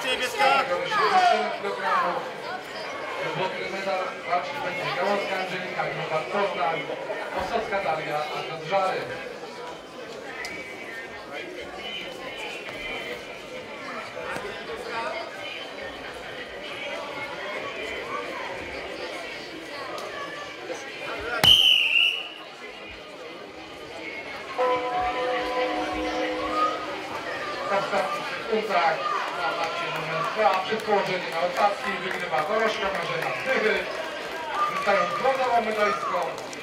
Złoty medal walczyć będzie Gałązka Angelika, Gnowar Poznań, Osocka Daria, a z Żary. Sekundach na starcie numer 2 przed położeniem na ostatni wygrywa Dorożka Marzena Zdychy, zostając brązową medalistką.